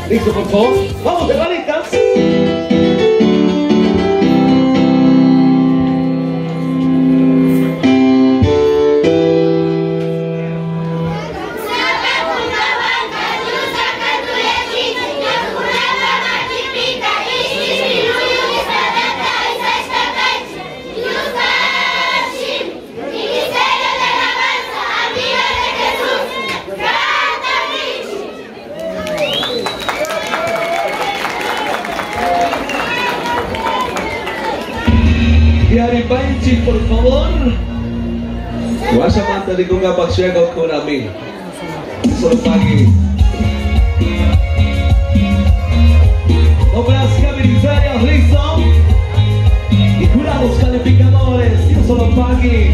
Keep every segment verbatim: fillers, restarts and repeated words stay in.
Listo, por favor. Vamos, hermanitas. Yaripanchi, por favor. Wasa manta di ko nga pag-share ko namin. Solo pagi. Obras caminisarios, listo. Y jurados calificadores. Yo solo pagi.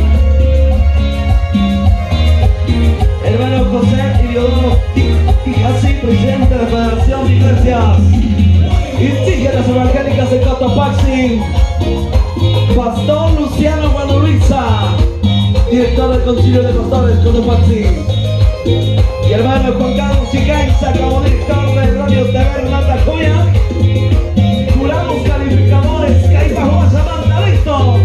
Hermano José Iliodoro así presidente de la Federación de Iglesias Indígenas Evangélicas de Cotopaxi. Pastor Luciano Guadaluiza, director del Concilio de Pastores Cotopaxi. Y hermano Juan Carlos Chicaiza, como director de Radio Taberna Tacuya. Jurados calificadores, Caipa Juan Samantha, listos.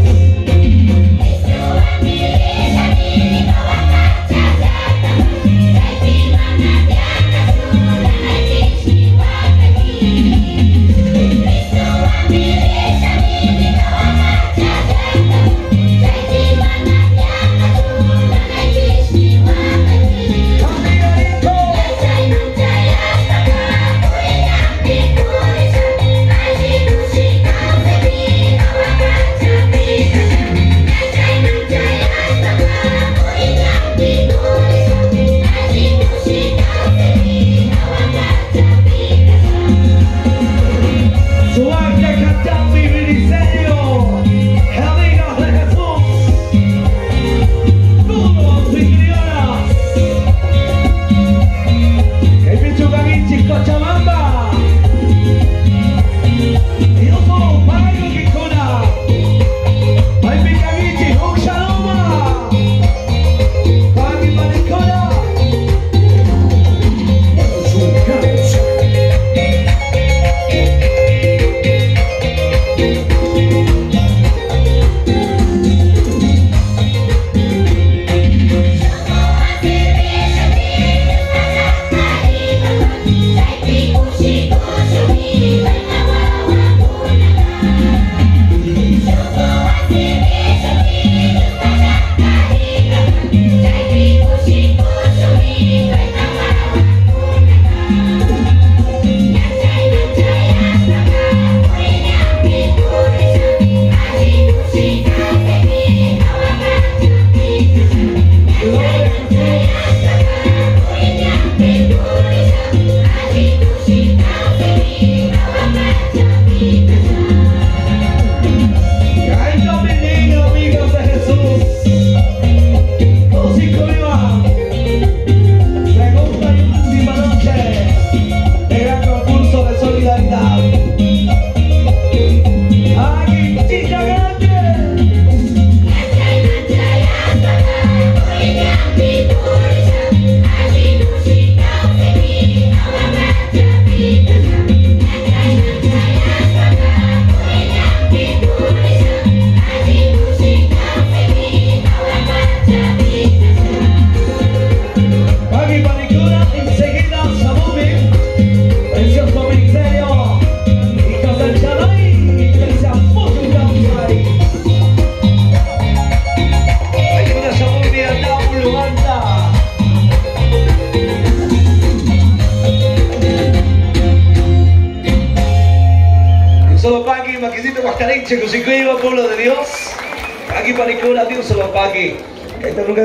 Conseguiva, pueblo de Dios. Aquí para Nicola, Dios se lo pague. Esta nunca...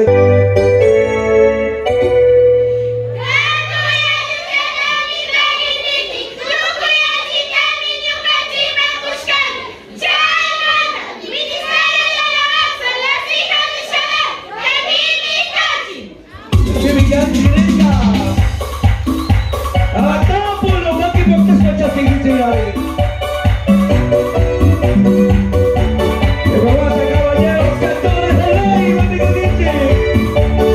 Caballeros, cantores de ley,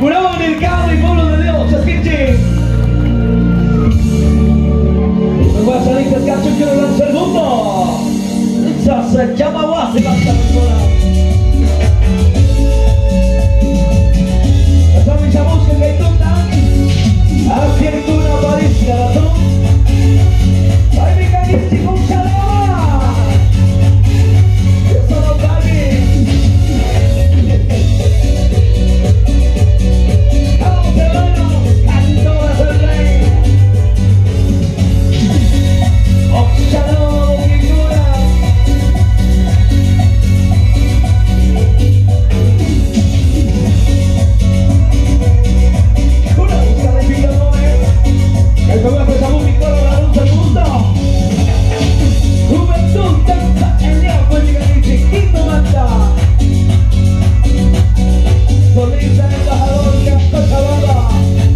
Curado en el cabo y pueblo de Dios, Chasquinchi. Me voy a salir del cacho y quiero lanzar el mundo. Ya se llama Guasi, basta persona. Esta misa busca que hay tunda. Arquitectura parisina, ¿no? Ay, mi cariño, con chalaba. Eso no cabe. Vamos, hermanos, cantoras del rey. Oxaló, figura. Una busca de vida no es. El programa empezamos mi coro, la luz del mundo. Juventud, danza, el diablo llega y chiquito manda. Solista, embajador, canta chavada.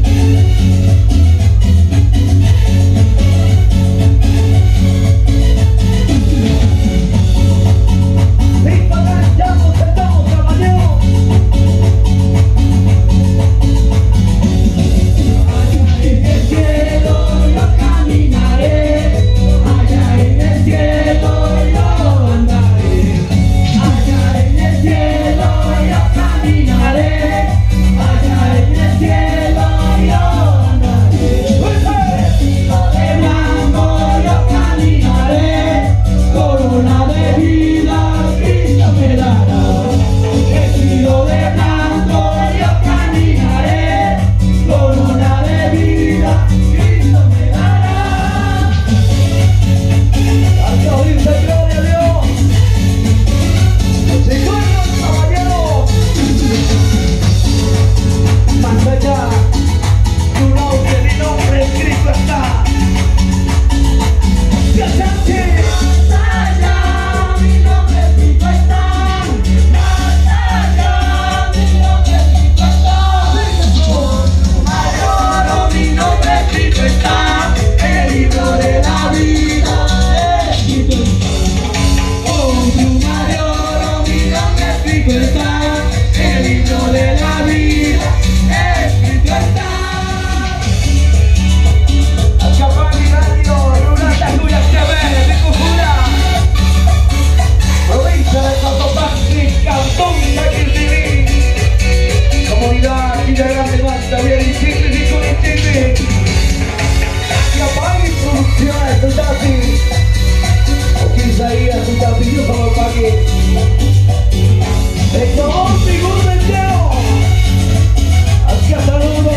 Listo, ganchamos, sentamos, caballeros. En el cielo yo caminaré, allá en el cielo yo andaré, allá en el cielo yo caminaré, allá en el cielo yo andaré. Vestido de blanco yo caminaré, corona de vida Cristo me dará. Vestido de blanco yo caminaré, corona de vida Cristo me dará. Hasta oírse, gloria a Dios. Señores, caballeros, más allá, tu nombre, mi nombre escrito está. ¡Casante! Más allá, mi nombre escrito está. Más allá, mi nombre escrito está. Mayor, mi nombre escrito está. El libro de la vida escrito está. Oh, tu mayor, mi nombre escrito está. El libro de la vida escrito está. Acapani Radio, Runata Julia Chavez, de Cujura. Provincia de Cotopaxi, Cantón Saquiltini. Comunidad Villa Grande, Manta, Villa Ichili, Rico Ichili. Acapani Producciones, Tutati. Aquí Isaías, Tutati, yo solo pagué. Ecuador, figura del cielo. Aquí a saludo.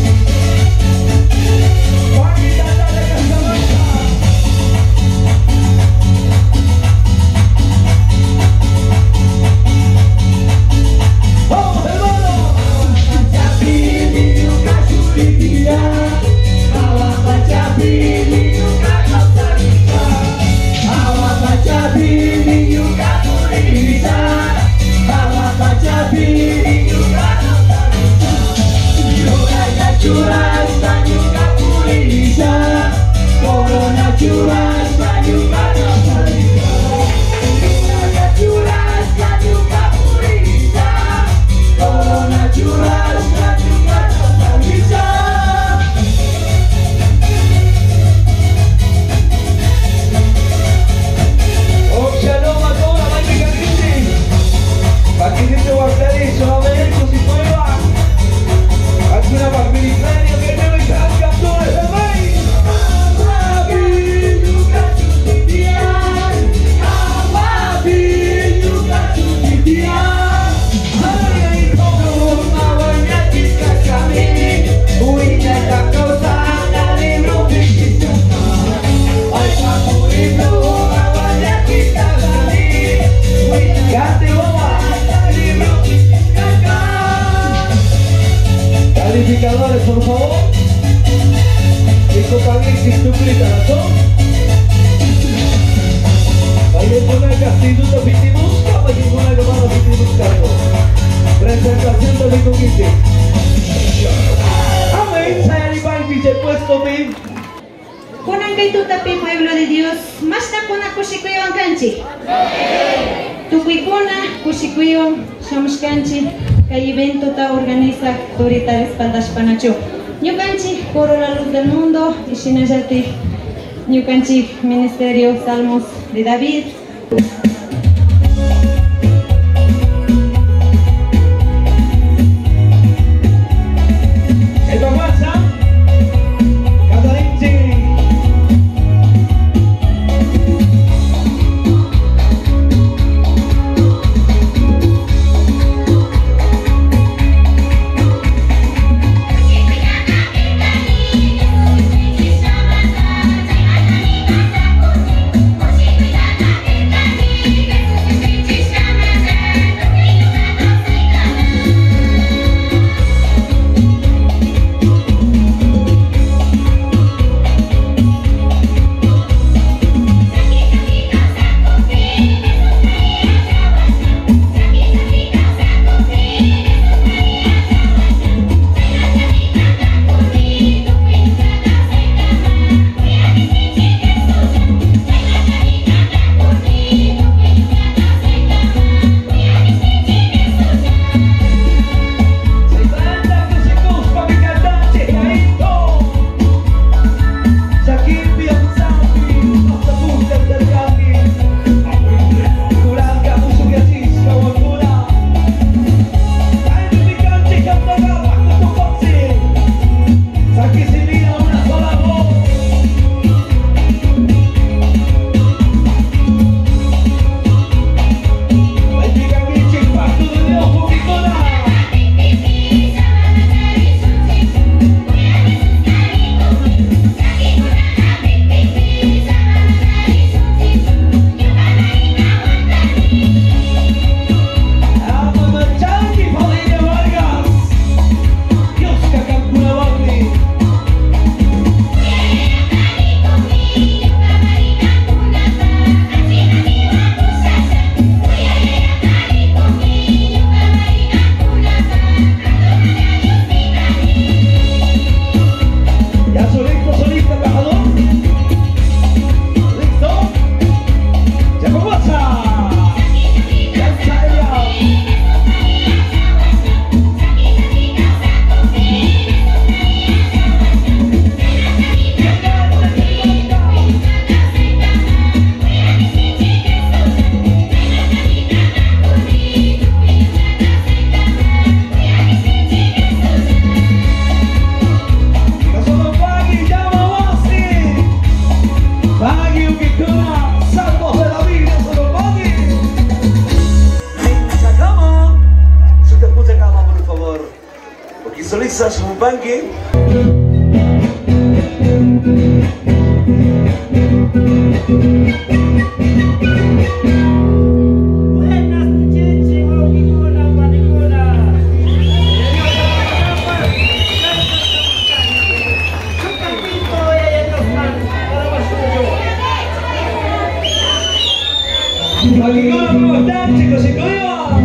Juan y Tata de Casamanca. ¡Vamos, hermano! Pachapini, nunca churiquilla. Agua pachapini, nunca causarita. Agua pachapini, nunca churiquilla. Agua pachapini, nunca causarita. Llora y churrasca, nunca churiquilla. Corona churrasca, nunca causarita. Llora y churrasca, nunca churiquilla. Corona churrasca, nunca causarita. Oxaloma, toda la máquina Cristi. Aquí dice Guarteri, solamente si mueva. Aquí una magnificaria que me ve gran captores de rey. Aguapi, nunca chutitian. Aguapi, nunca chutitian. Ay, ay, como una buena chica camini. Uy, esta cosa la libro de chica. Ay, capurito, una buena chica camini. Uy, cante boba, la libro de chica. Calificadores, por favor. Cinco pagues sin duplicar, ¿no? Vaya con la castituta Pitimusca, vaya con la llamada Pitimusca. Presentación de Rico Quinte. Amén, Sayari Banqui, se puesto bien. Kunan kay tutapi pueblo de Dios, mas na kuna kusikuyo ang kanchi. Tukuy kuna kusikuyo, somos kanchi. kay evento ta organiza Torita Espaldas Panacho. Ñukanchik Coro La Luz del Mundo y Shinayati Ñukanchik Ministerio Salmos de David. Solistas Mumbangi. ¿Cómo están, chicos y chicos?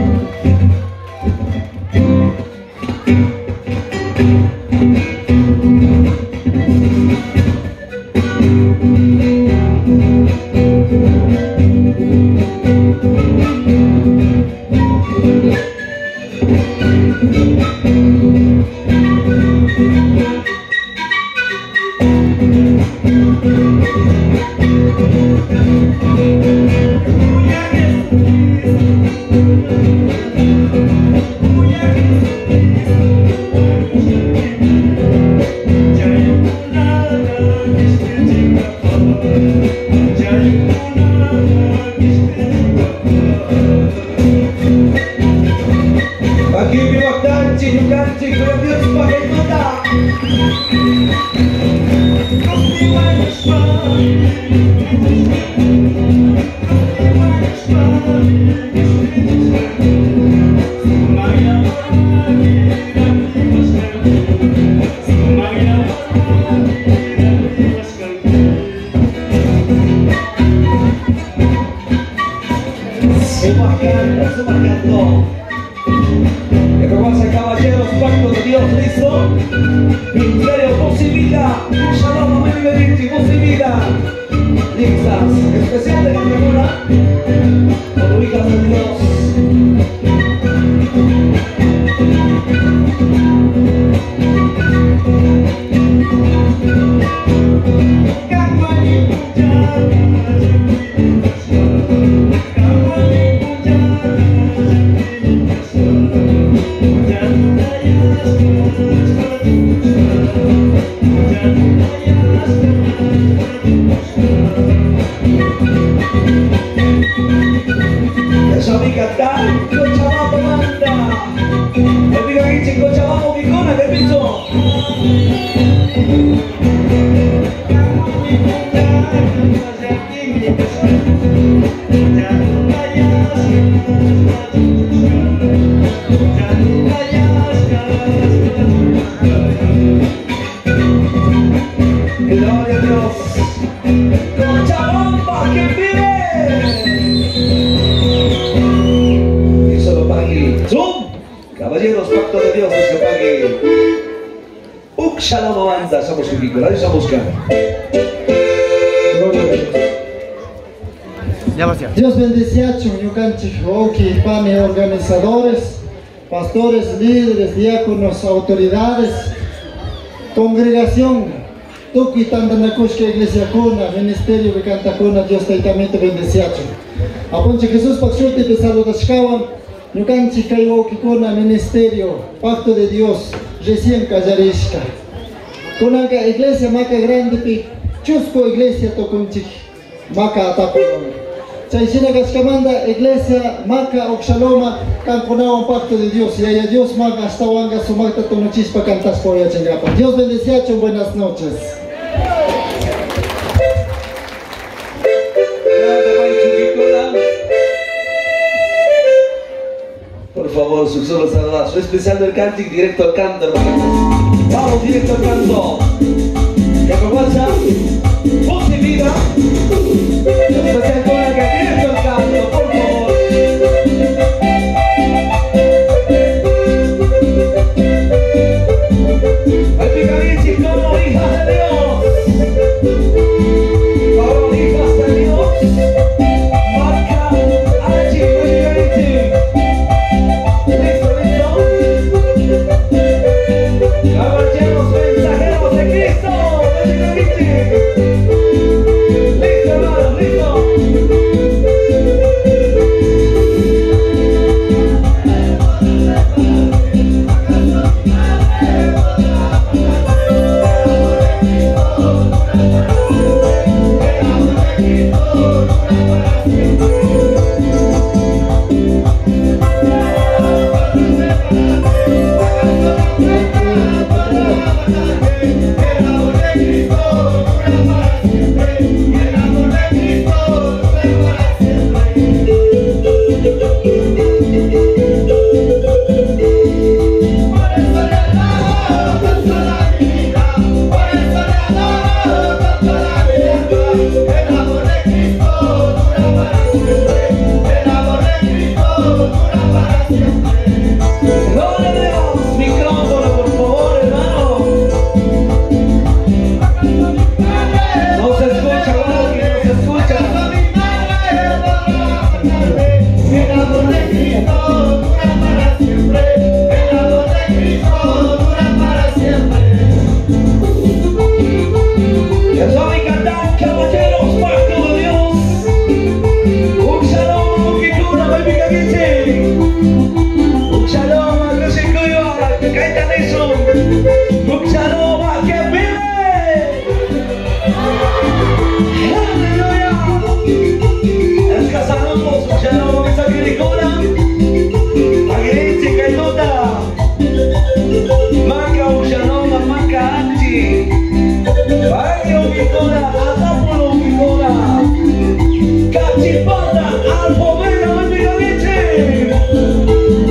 Caballeros, pacto de Dios, listo. Ministerio, voz y vida. Shalom, amén y bendición, voz y vida. Listas, especial de la tribuna. Con hijas de Dios. Gloria a Dios. Cochabamba, que vive. Y solo pague. Zoom. Caballeros, pacto de Dios, que pague. Uk Shalom Banda, somos un equipo, la Dios a buscar. Dios bendice a Chunyucanchihuoki, pane, organizadores, pastores, líderes, diáconos, autoridades, congregación, Tuki Tandanakushka Iglesia Cuna, Ministerio de Cantacuna, Dios te también te bendice a Chu. Aponche Jesús Pachuti te saludashkawan, Yucanchi Kaiwoki Cuna, Ministerio, Pacto de Dios, recién Callarishka. Kunanga Iglesia Maca Grande, pi, Chusco Iglesia Tokunchik, Maca Atapulón. Chaishina Gaskamanda, Iglesia, Maca, Oxaloma, Canconao, Pacto de Dios, y allá Dios Maca, hasta Wanga, Sumacta, Tonochispa, Cantas Poya, Chingapa. Dios bendice a buenas noches. Por favor, su solo saludazo especial del cantic, directo al canto, hermanos. Vamos directo al canto. Que me pasa, positiva. Especial con la que directo al canto, por favor. Al Picavici como hijas de Dios. Como hijas de Dios. Marca H, Picavici. Caballeros mensajeros de Cristo, listo, hermano, listo. Cachipata, al poder,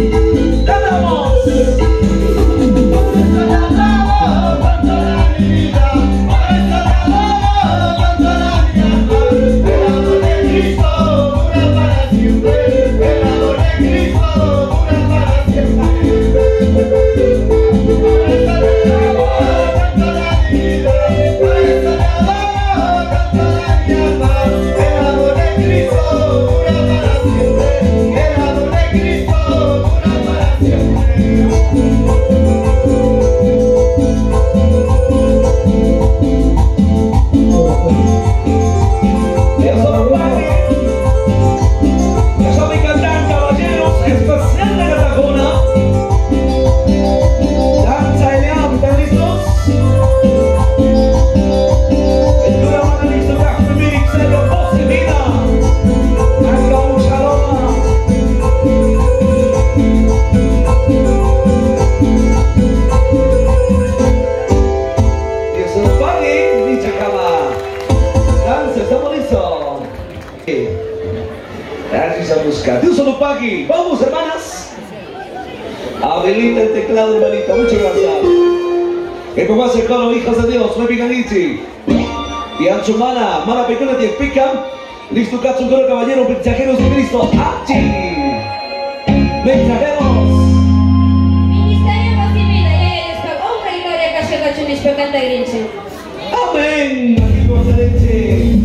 Allí se busca. Dios solo pagui. Vamos, hermanas. Habilita el teclado, hermanita. Muchas gracias. Que como hace coro, hijos de Dios, me piganichi. Y Anchumana, mala pequeña te explica. Listo, cacho, un coro caballero, mensajeros de Cristo. ¡Achi! Mensajeros. Ministerio Cocimina, ya ya está. Hombre, y no había cacho cacho ni especanta grinche. Amén. Aquí con la leche.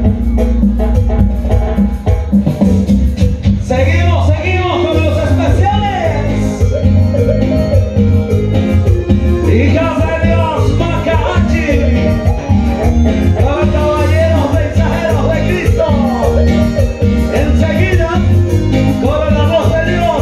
Seguimos, seguimos con los especiales. Hijas de Dios, Macachi. Para caballeros mensajeros de Cristo. Enseguida, con la voz de Dios.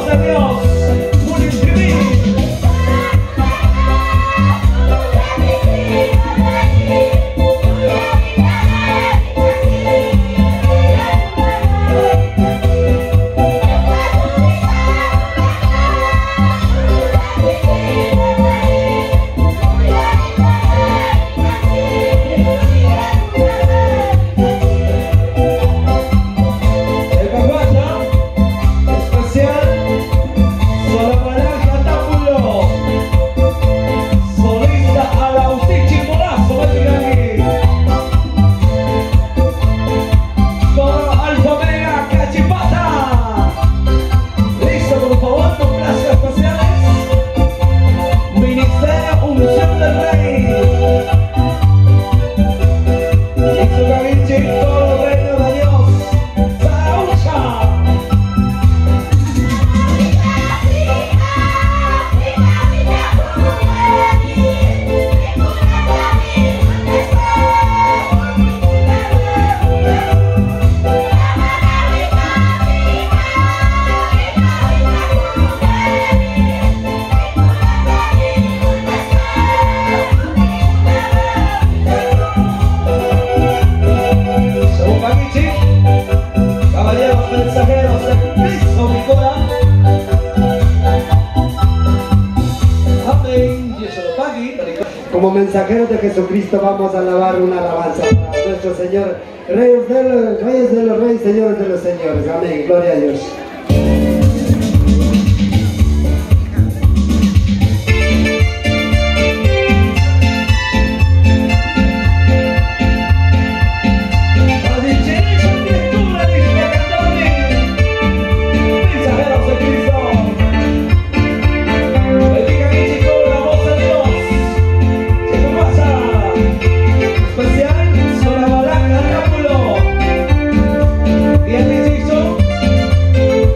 voz de Dios, un inscribir. Como mensajeros de Jesucristo vamos a alabar una alabanza para nuestro Señor, Reyes de los Reyes, de los Reyes, Señores de los Señores. Amén. Gloria a Dios. Especial, Sola Balaca, Nápulo. Y el dicho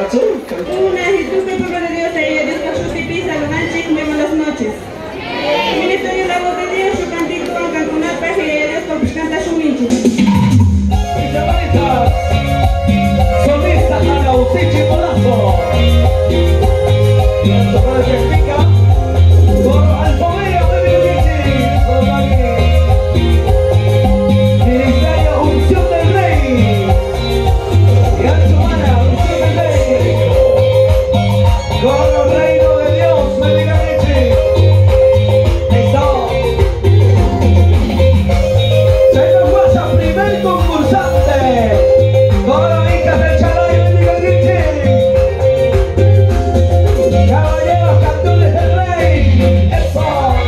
Cacho. Una Jesús, el pueblo de Dios, ahí Dios con su tipisa, lo manches, vemos las noches. Ministerio La Voz de Dios, su cantito, cantunata, y Dios con canta su minche. Solista Ana Usichi Polazo. Y el socorro que explica. Coro Alfomero de Vilici. Solo aquí. Ministerio Unción del Rey. Y Anchumana, Unción del Rey. Coro Reino de Dios, de Vilici. Listo. Se nos pasa primer concursante. Coro Hijas del Charay de Vilici. Caballeros Cantones del Rey. Eso.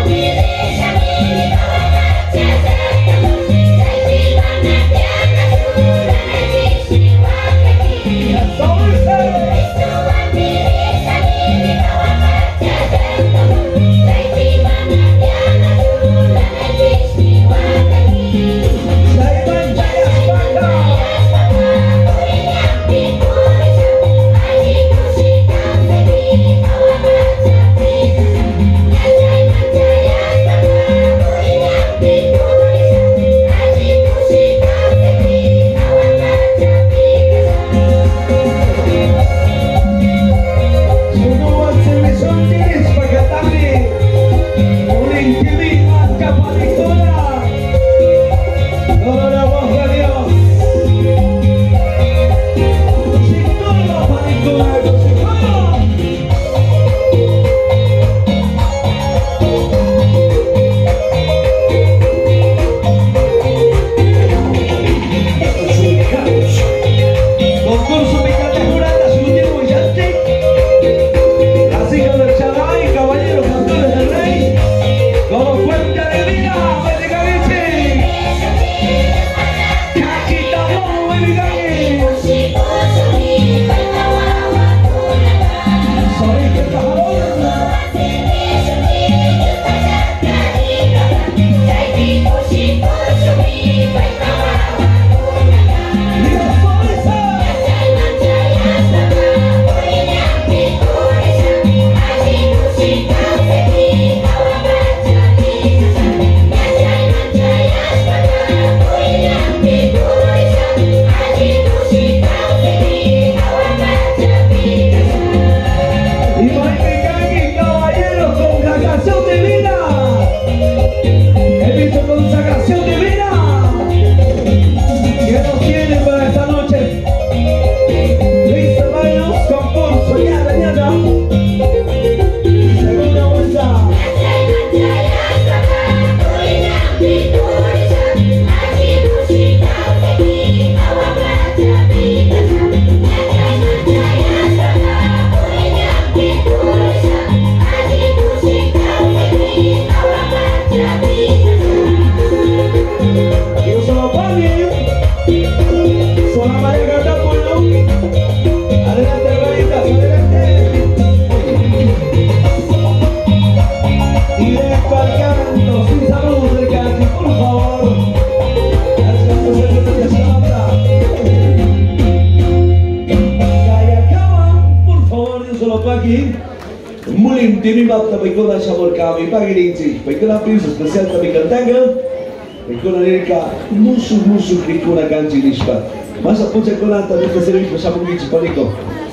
Mulim tinimat na may kuna siya more kami pagilinci. May kuna piso spesial kami kantangan. May kuna nilika musuh-musuh di kuna ganji nisbat. Masa pun saya kuna tadi keservis bersama gici paniko.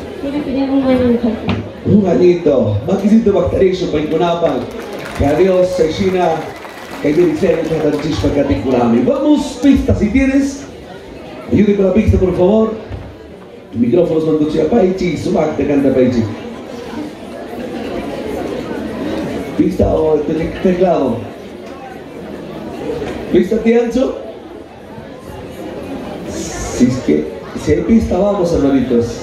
Un añito, más que siento bacterizo para inconapang. Que a Dios se china, que hay que decir que está chispa caticulami. Vamos, pista si tienes. Ayude con la pista, por favor. Micrófonos manduci a Paichi, sumak te canta Paichi. Pista o teclado. ¿Pista Tiancho? Si es que si hay pista, vamos, hermanitos.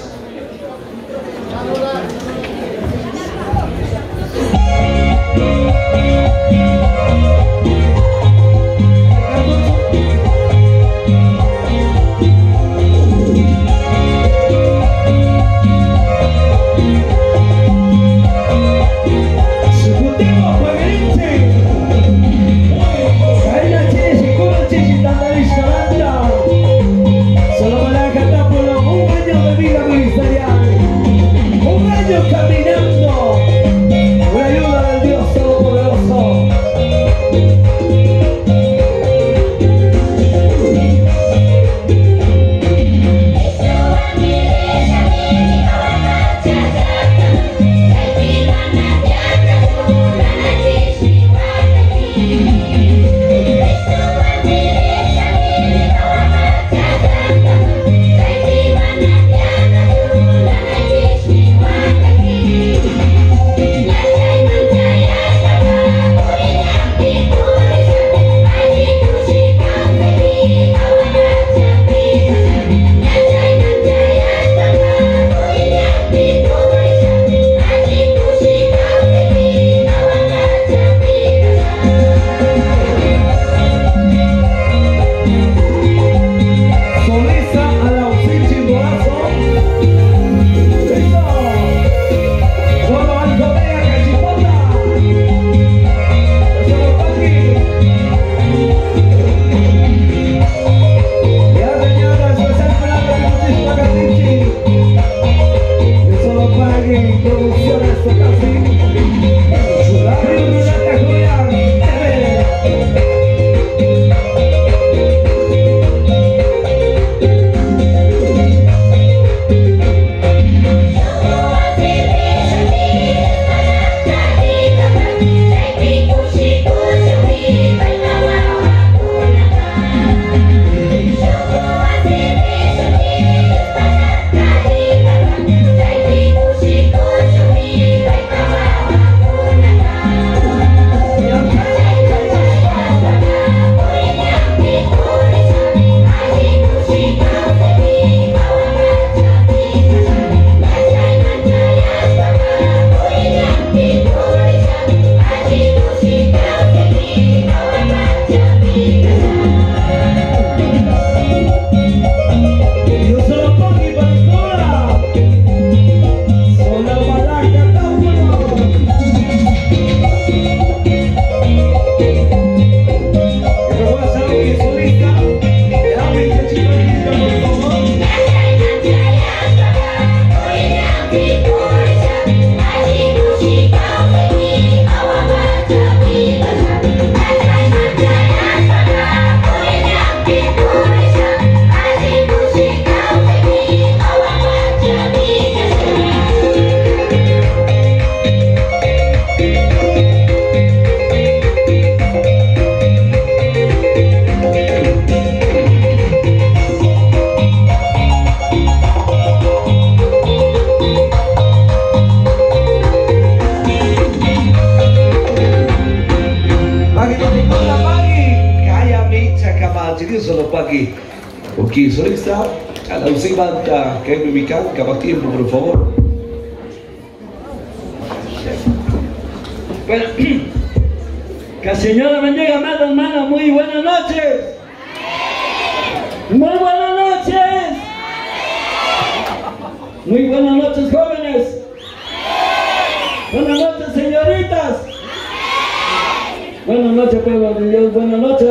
Solo me la canta por un año de vida ministerial. que solo para aquí. Ok, solista, a la usimanta, que me ubican, cada tiempo, por favor. Bueno, que el Señor me bendiga, amado hermano. Muy buenas noches. Muy buenas noches. Muy buenas noches, jóvenes. Buenas noches, señoritas. Buenas noches, pueblo de Dios. Buenas noches.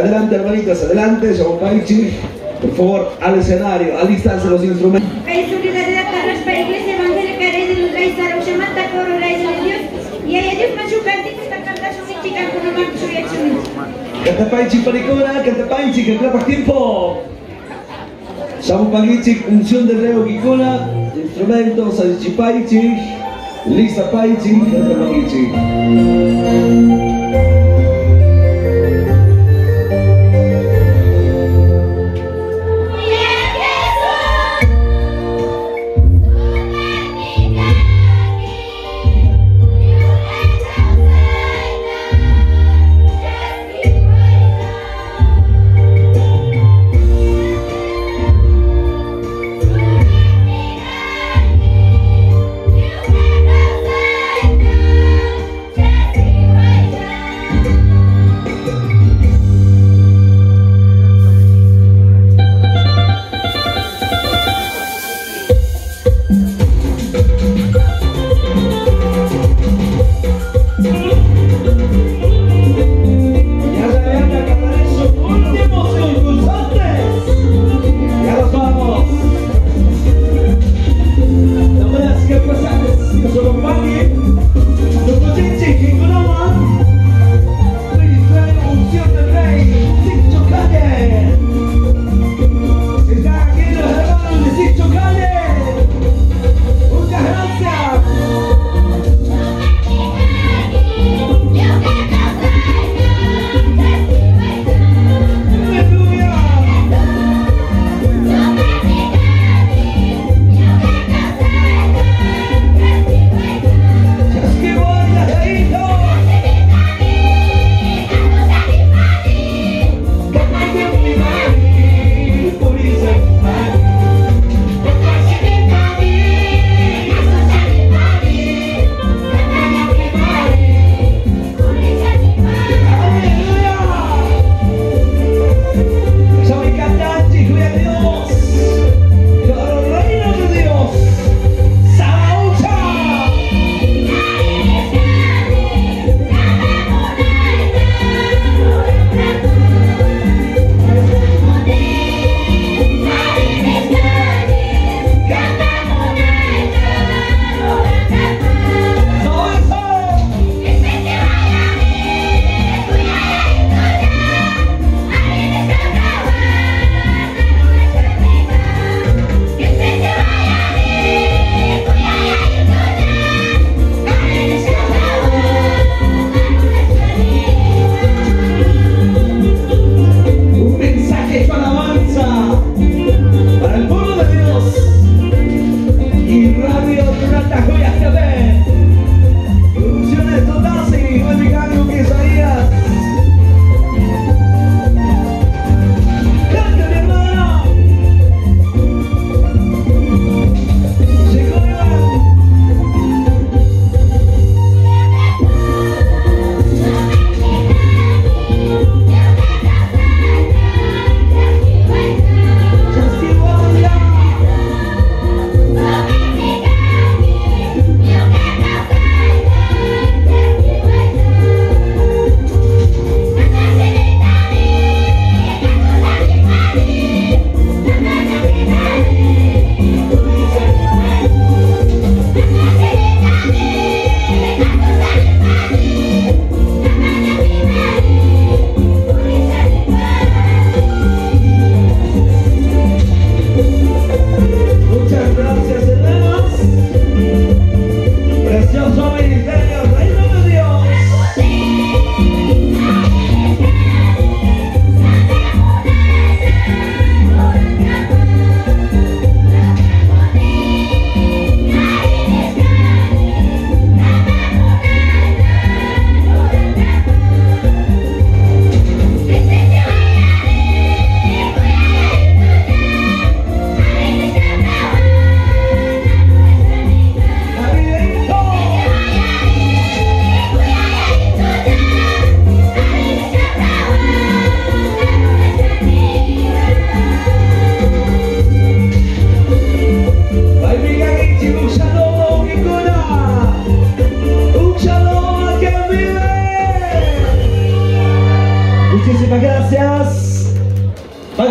Adelante, hermanitas, adelante, Shaupaichi. Por favor, al escenario, alistarse los instrumentos. Hay solidaridad para la Iglesia Evangélica Rey de los Reyes, Arauxamanta, Coro, Rey de Dios. Y hay Dios Machucanti, que está cantando su chica con una marcha y acción. Catapaichi, Paricona, Catapaichi, que trabaja tiempo. Shaupaichi, unción de Reo Kikuna, instrumentos, Alichipaichi, Lisa Paichi, Catapaichi.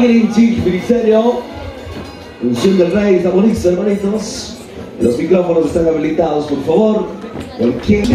Marinchik, Ministerio, unción del Rey, estamos listos, hermanitos. Los micrófonos están habilitados, por favor. Cualquier...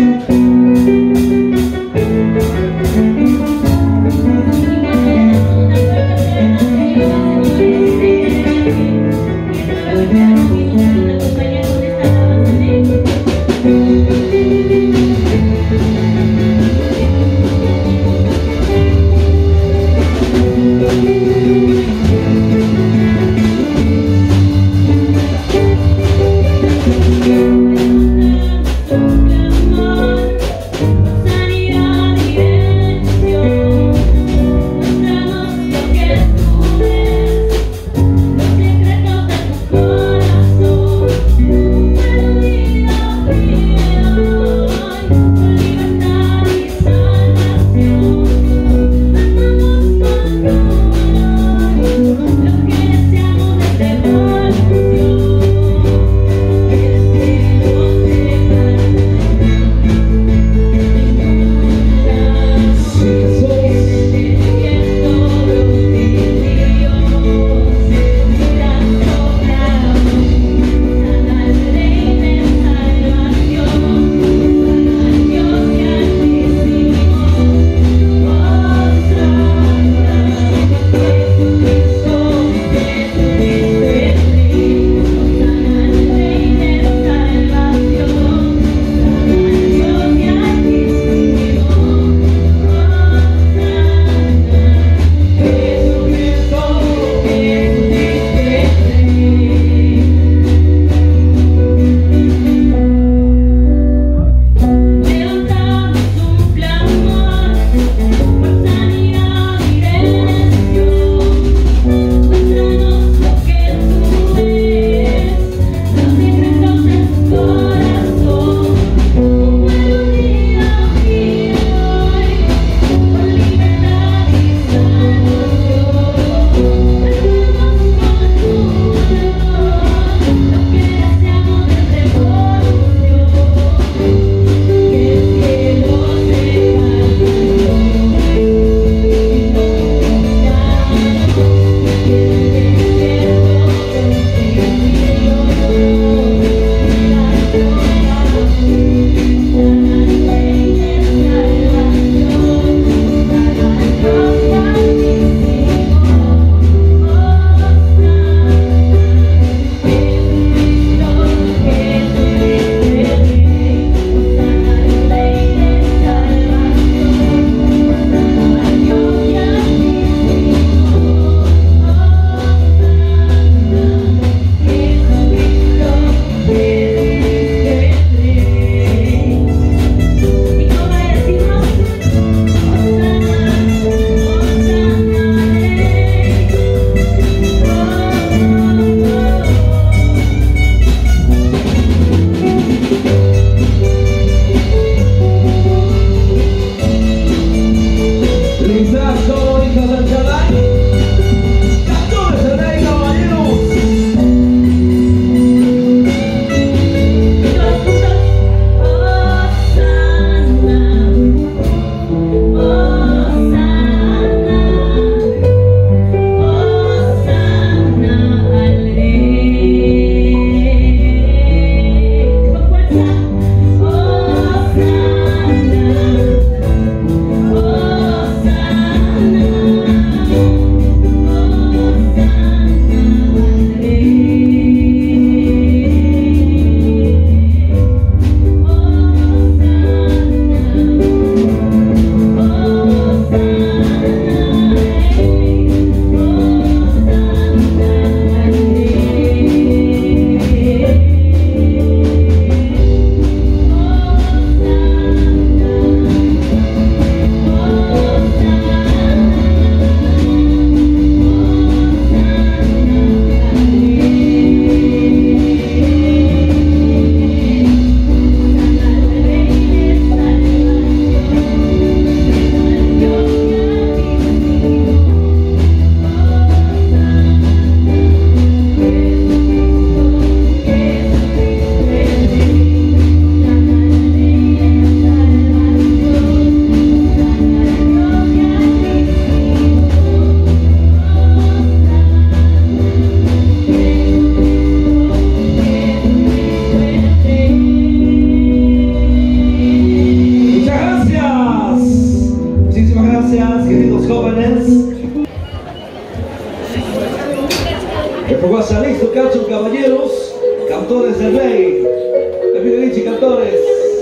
listo, cacho, caballeros, cantores del rey. Bienvenidos, cantores.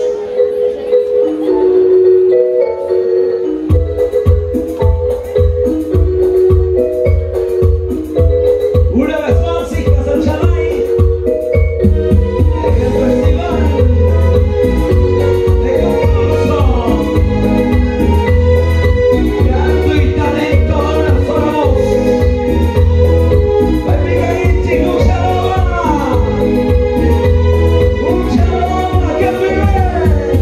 Una vez más, hijas del Chalay, en el festival de concurso, canto y talento a una sola voz. Ay, mi chico, un shalom, un shalom, que vive.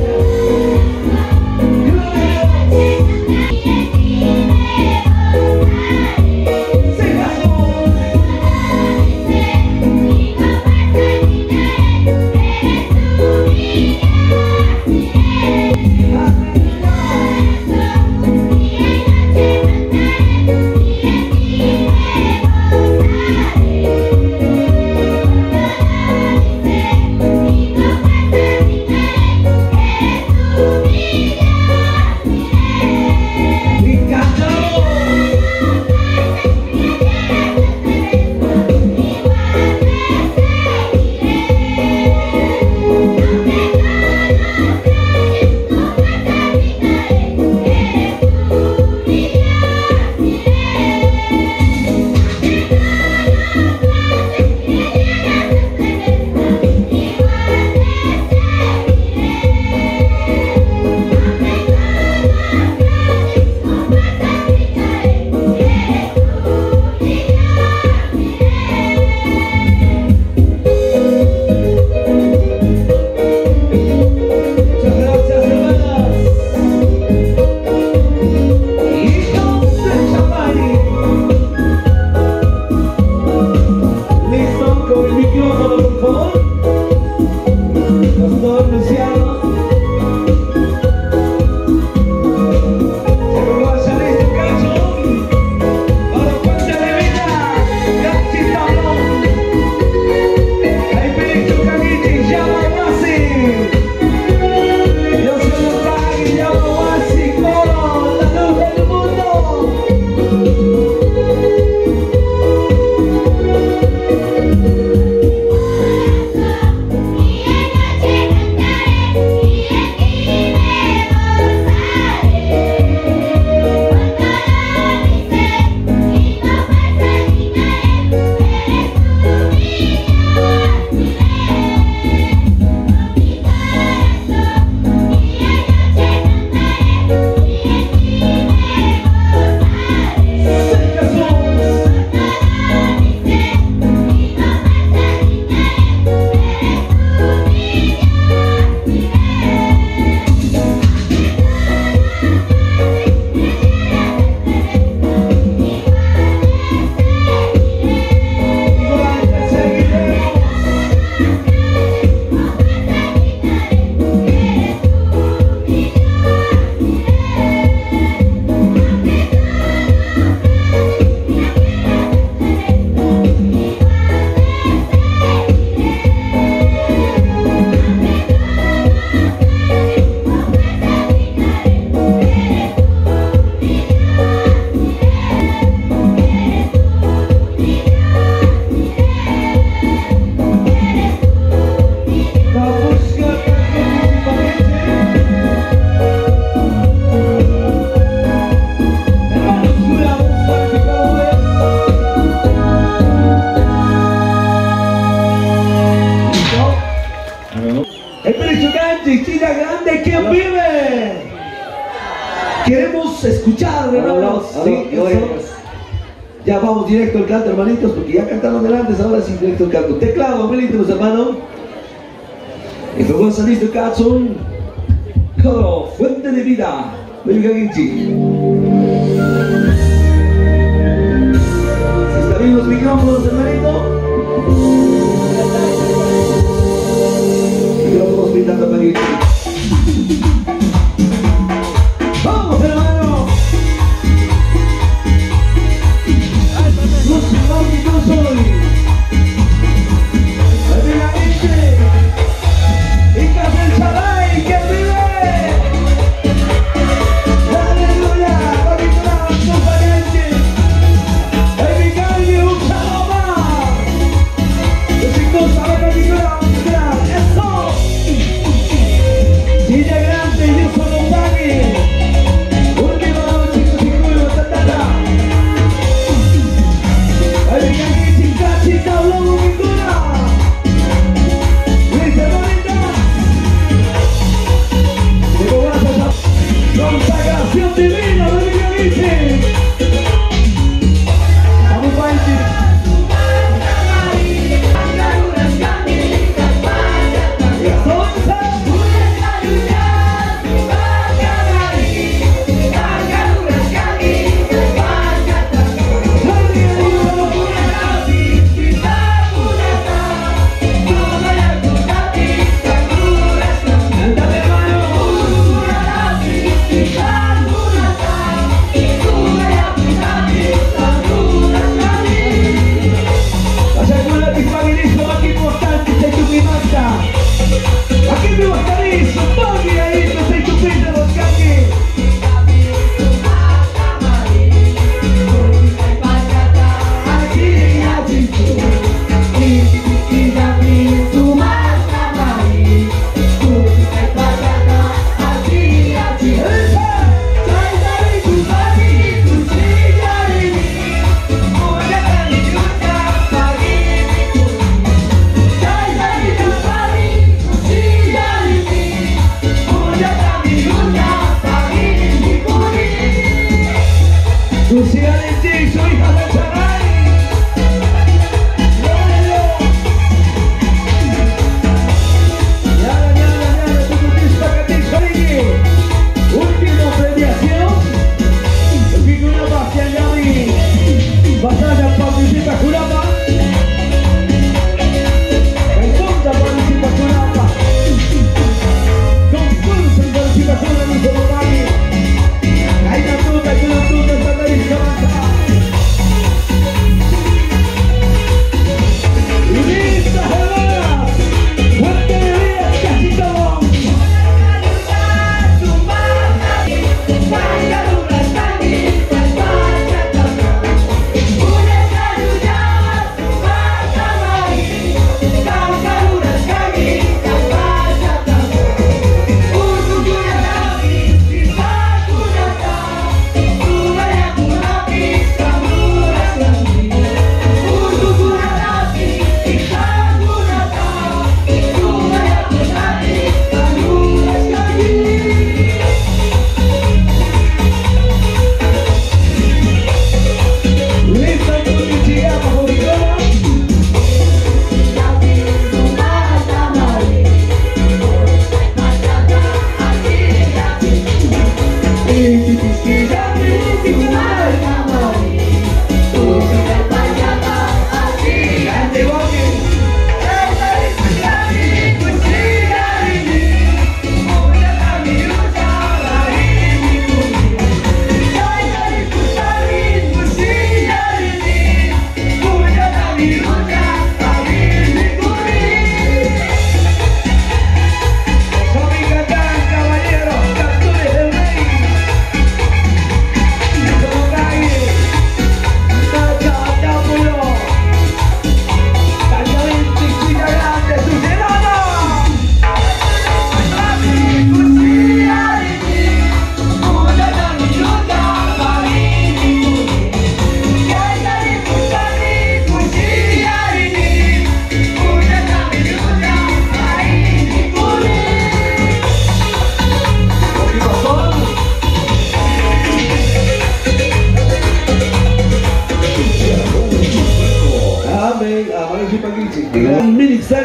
Grande, ¿quién vive? Queremos escuchar, hermanos. Sí, ya vamos directo al canto, hermanitos, porque ya cantaron delante, ahora sí directo al canto. Teclado, hermanitos, hermano. Y luego saliste Katsun. Coro, fuente de vida. Venga, Ginchi. Si está bien los micrófonos, hermanito. Micrófonos pintando para Ginchi. ¡Vamos, hermano! ¡No se va, que no soy! ¡Ahí viene la gente! ¡Y casa el Chalay, que vive! ¡Aleluya! ¡Ahorita sus parientes! ¡Ahí mi calle, un shalom!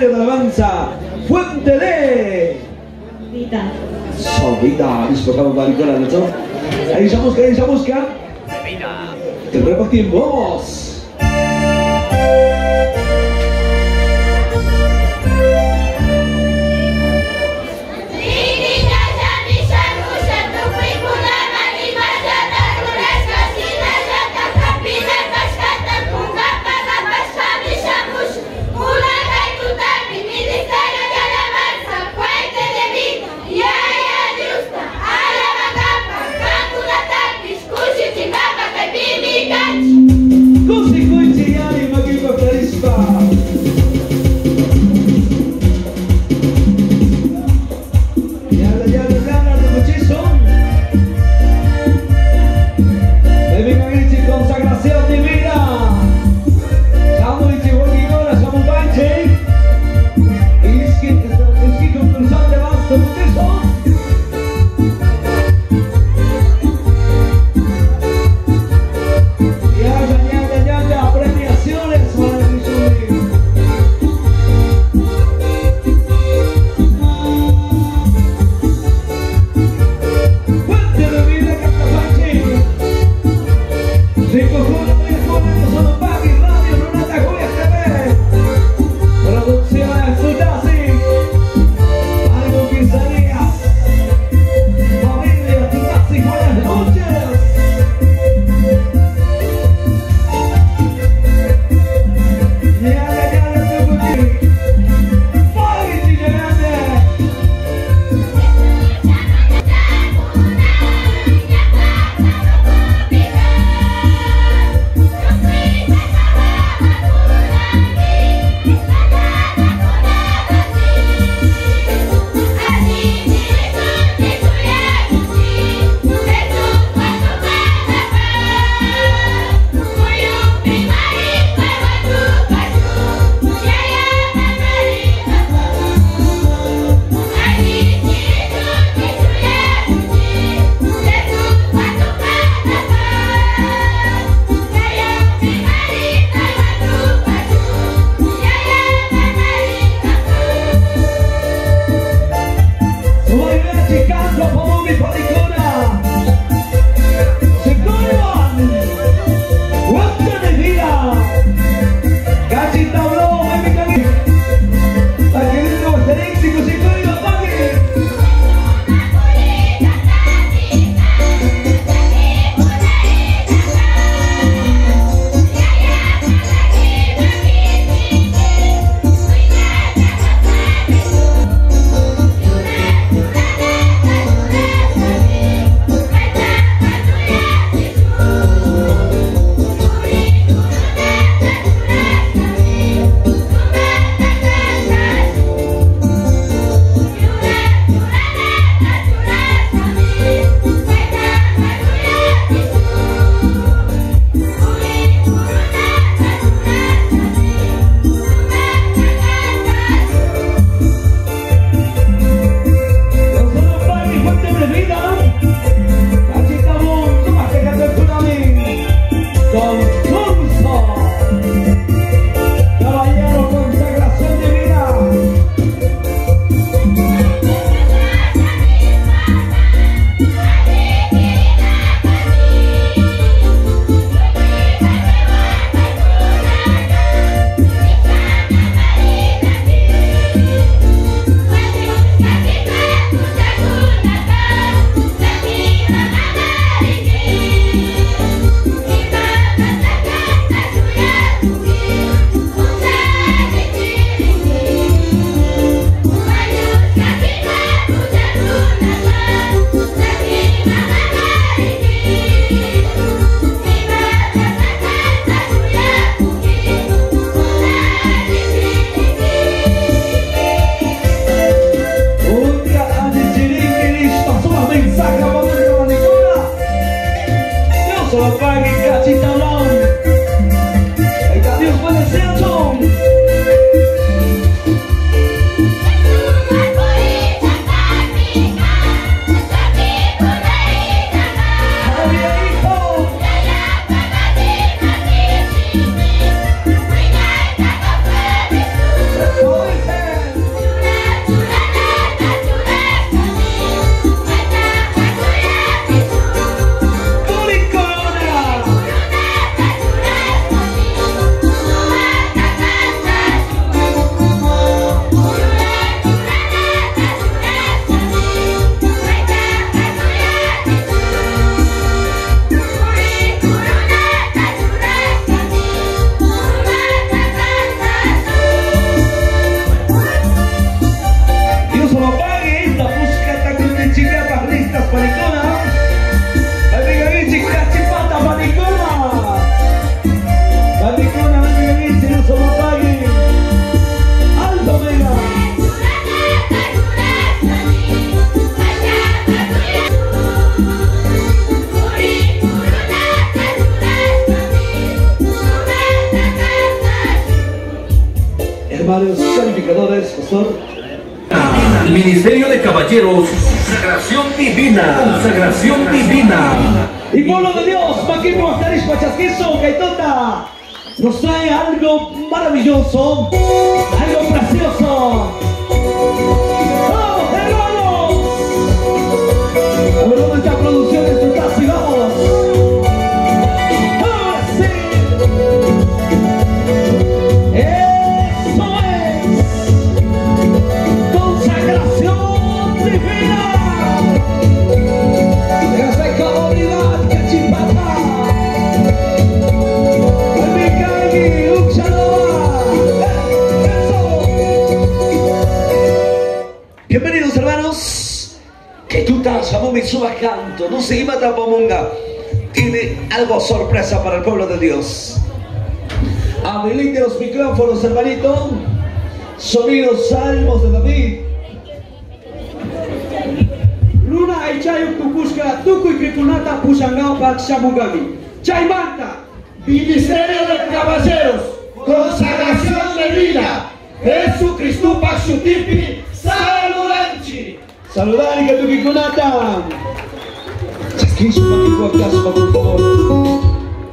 Ministerio de Alabanza, Fuente de Vida. Vida. Disfrutamos maricola, ¿no? Ahí esa música, ahí esa música. Te repartimos. Ministerio de Caballeros, Consagración Divina, Consagración Divina. Y pueblo de Dios, Maquimo Astaris Pachasquizo, Gaitota, nos trae algo maravilloso, algo precioso. ¡Vamos, hermanos! A ver dónde está producción de su taxi, vamos. ¡Ahora sí! ¡Eso es! ¡Consagración divina! ¡Esa es comunidad cachipata! ¡Al Uxaloa! ¡Eso! Bienvenidos, hermanos. Que tú estás, amo mi suba canto. No se iba tapamunga. Tiene algo sorpresa para el pueblo de Dios. Habilite los micrófonos, hermanito. Sonidos salmos de David. Luna Aichayo Tukushka, Tuku y Krikunata Pushangao Pak Shamugami. Chaimanta, Ministerio de Caballeros, Consagración de Vida, Jesucristo Paxutipi, Saludanchi. Saludar y que tu Kikunata. Chasquillo para mi guacaspa, por favor.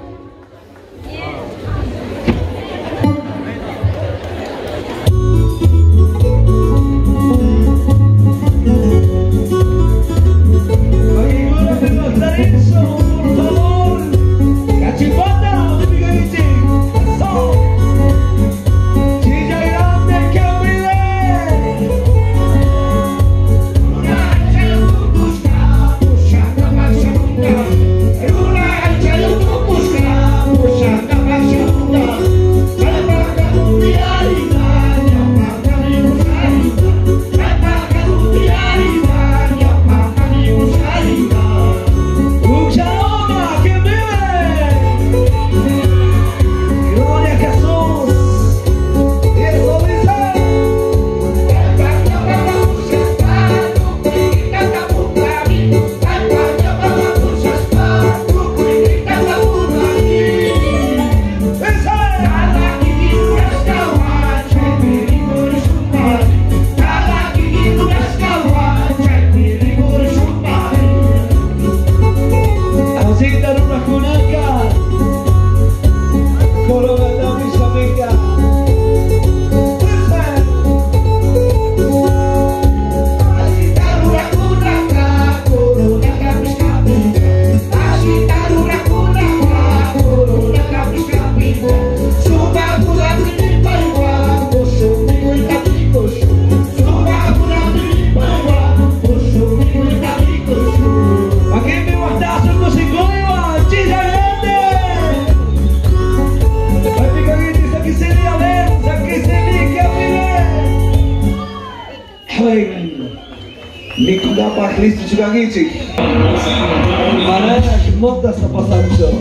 Cristo Chicagici. Mana moda sta passando.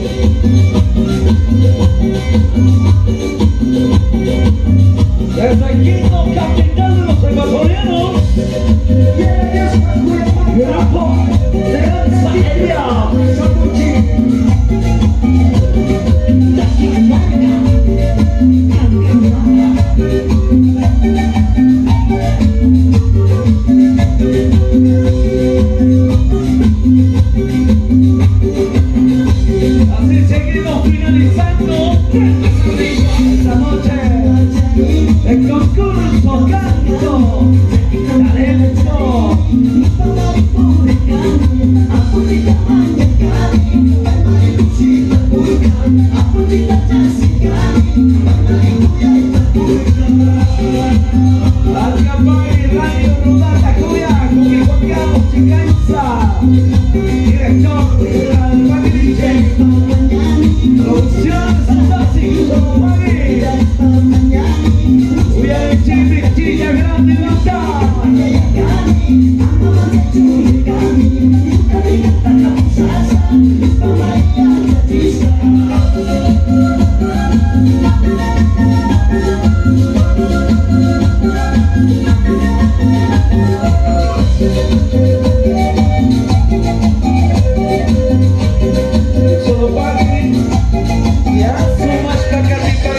Desde aquí no capitán de los ecuatorianos. Grapo de Lanza Elia. Así seguimos finalizando esta noche el concurso canto talento.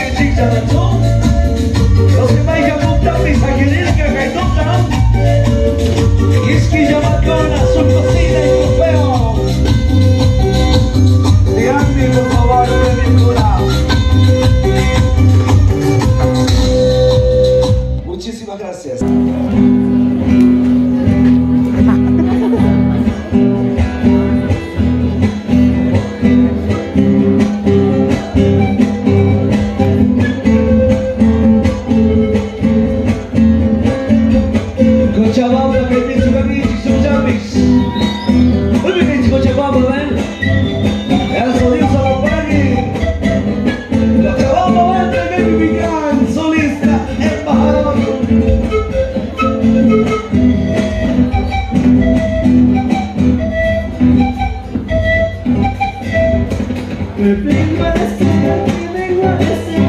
Los que vais a montar mis aguileras que Quisquilla Marcona, su cocina y trofeo. De Andy, por favor, de mi cura. Muchísimas gracias. Cochabamba, que tiene su camino y sus chambis. Muy bien, Cochabamba, ven. Eso dice la Pani. Cochabamba, ven, que me pican, solista, embajador. Me vengo a decir, me vengo a decir.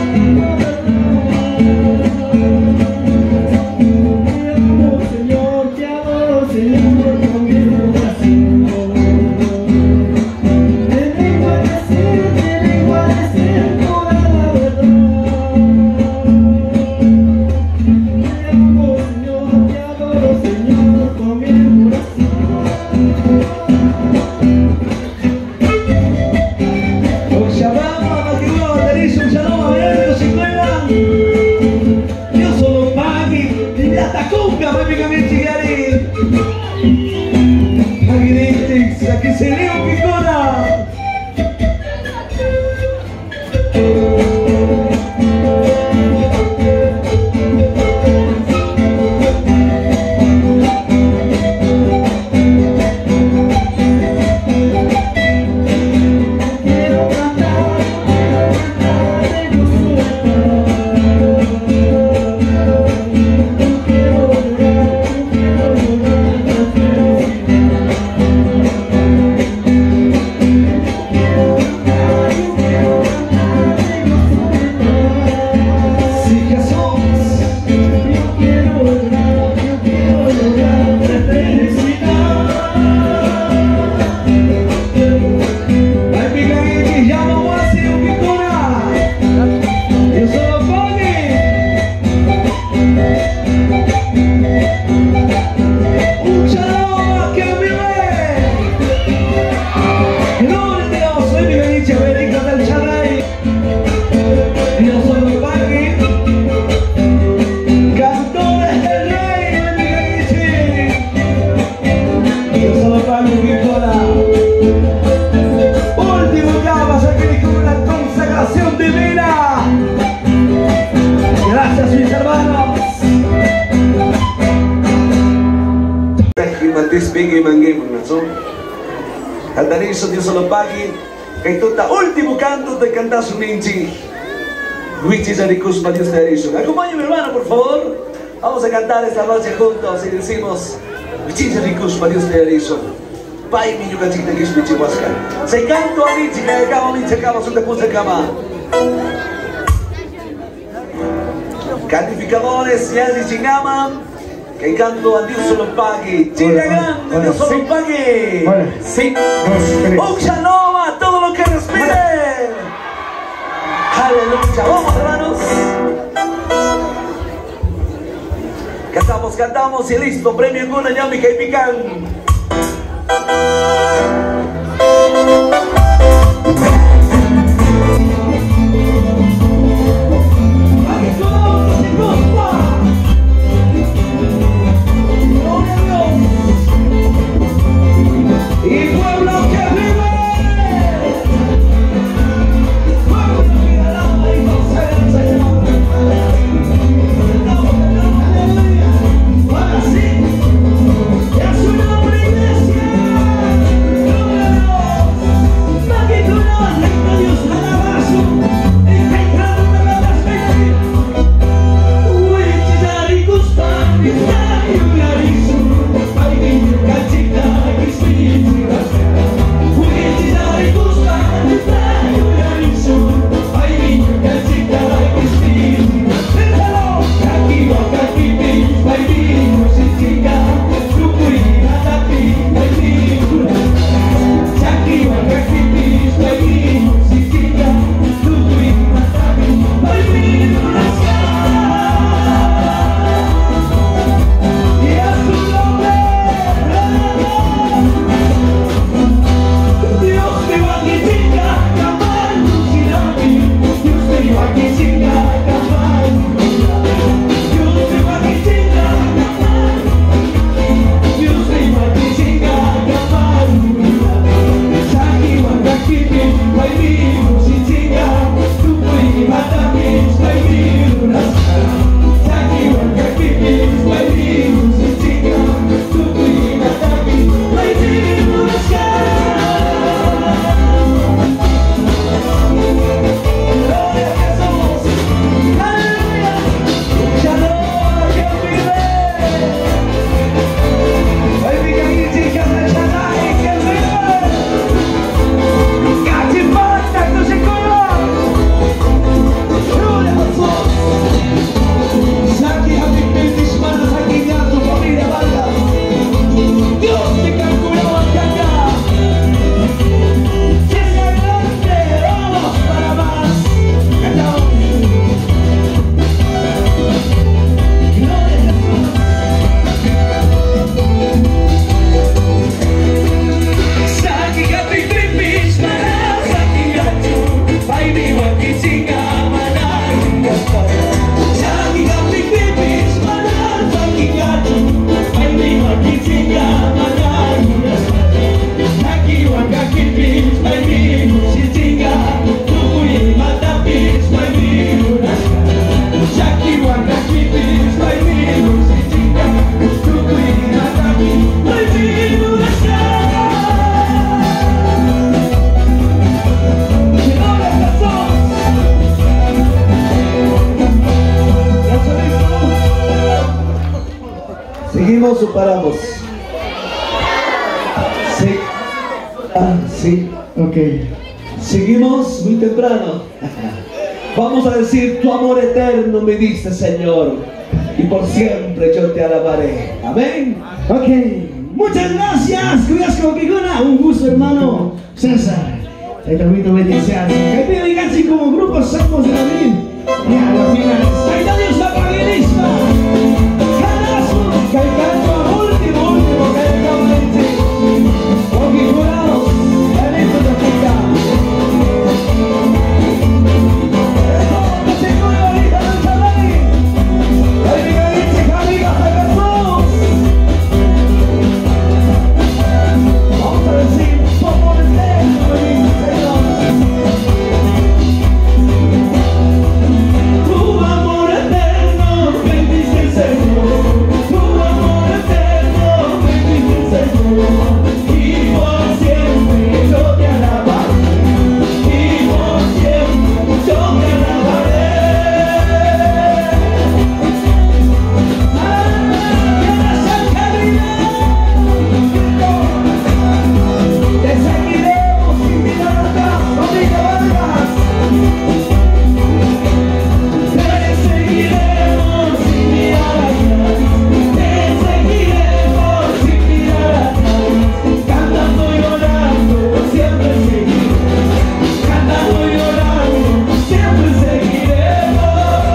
Aquí se leo Picona. Aldarizo, Dios se lo pague. Que tota último canto de cantar su ninchi. Luigi Zaricuspa, Dios te arizo. Acompáñame, hermano, por favor. Vamos a cantar esta noche juntos y decimos Luigi Zaricuspa, Dios te arizo. Pai mi yucachita que es mi chihuasca. Se canto a ninchi, que acaba mi chacaba, su te puse cama. Calificadores, ya de chingama. Que canto a Dios se lo pague. Chile grande, Dios se lo pague. Sí. Mucha nova, todo lo que respire. Aleluya. Vamos, hermanos. Cantamos, cantamos y listo. Premio en una llama y que pican. Y pueblo que vive, pueblo que alaba y goza al Señor. Aleluya. Ahora sí, ya suena la iglesia. o paramos? Sí. Ah, sí. Ok. Seguimos muy temprano. Vamos a decir: tu amor eterno me diste, Señor, y por siempre yo te alabaré. Amén. Ok. Muchas gracias. Cuidas con Kikuna. Un gusto, hermano César. Te permito bendiciones. Que pido y casi como grupo Salmos de David. Y a las finales. ¡Ay, Dios la paguerisma! ¡Carazo! ¡Que el canto último, último! ¡Que el canto último! ¡Porque jurados! ¡En esto te aplica! ¡Eso! ¡Que se mueva ahorita del Chalay! ¡Ay, mi galicia, amigas de Jesús! Vamos a decir: tu amor eterno me dice, Señor. Tu amor eterno me dice, Señor. Tu amor eterno me dice, Señor. Y por siempre yo te alabaré. Y por siempre yo te alabaré. Te seguiremos sin mirar atrás, amiga Vargas. Te seguiremos sin mirar atrás. Te seguiremos sin mirar atrás. Cantando y llorando, siempre seguiremos. Cantando y llorando, siempre seguiremos.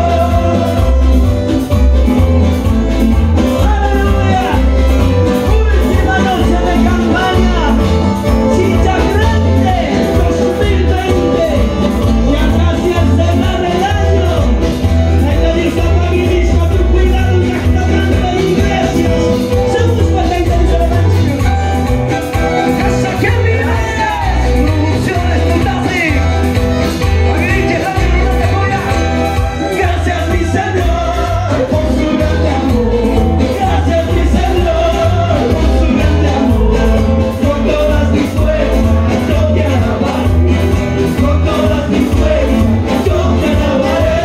¡Aleluya! Última noche de campaña. Chicha Grande dos mil veinte, ya casi al cerrar el año. En la lista paguidísima, tu cuidado, restaurante y iglesias. Se busca la intención de la Casa que vive, producciones Tutafi. Paguidísima, la que no te apoya. Gracias, mi Señor, por su grande amor. Gracias, mi Señor, por su grande amor. Con todas mis fuerzas yo te alabaré. Con todas mis fuerzas yo te alabaré.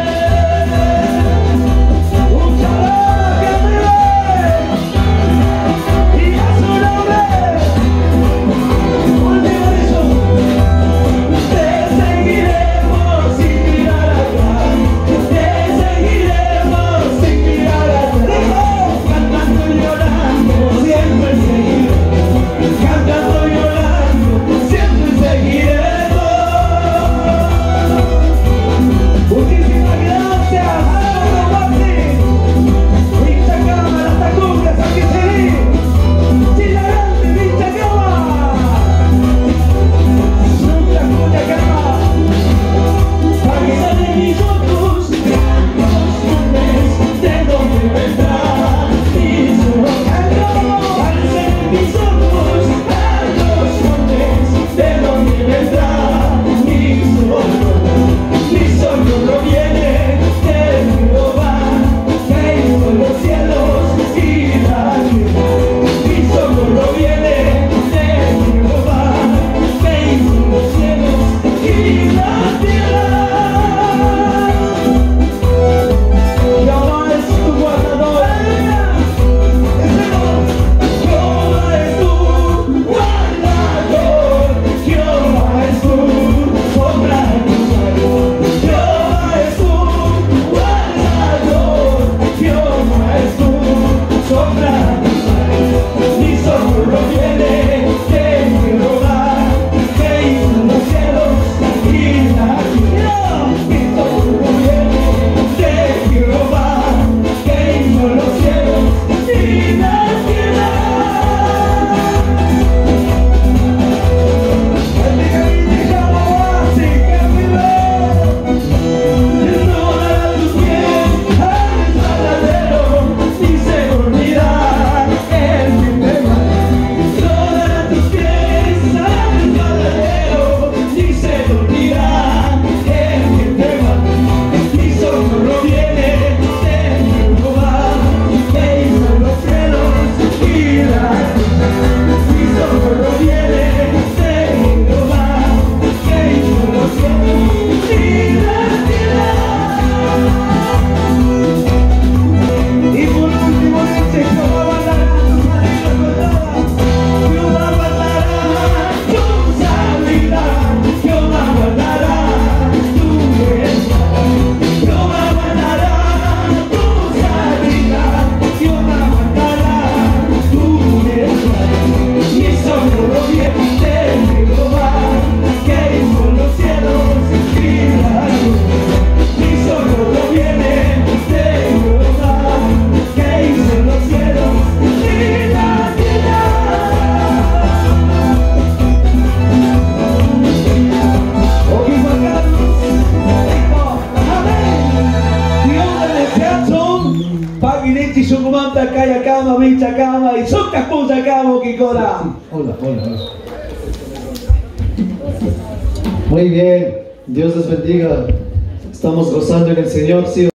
Un saludo que vive y a su nombre. Último eso. Te seguiremos sin mirar atrás. Te seguiremos sin mirar atrás. Cantando y llorando, siempre seguiremos. Cantando y llorando, siempre seguiremos. Muchísimas gracias. ¡Ahora Maxi! ¡Pincha cámara hasta cumbres! ¡Aquí sí! ¡Chila grande, pincha cama! ¡Nunca cuya cama! Paisa de mis ojos, los hombres, ¿de dónde vendrá mi solo? Paisa de mis ojos, los hombres, ¿de dónde vendrá mi solo? Mi solo proviene de Jehová, que hizo los cielos y la tierra. Mi solo proviene de Jehová, que hizo los cielos y la tierra. Jehová es tu guardador. Jehová es tu Mi solo viene de Jehová, que hizo los cielos y la luz. Mi solo viene de Jehová, que hizo los cielos y la tierra. Ok, Juan Carlos, dijo, amén. Dios del descanso, Pagineti Sungumanta, Kaya Kama, Mincha Kama, y Soka Puja Kama, Kikora. Hola, hola, hola. Muy bien, Dios les bendiga. Estamos gozando en el Señor, sí.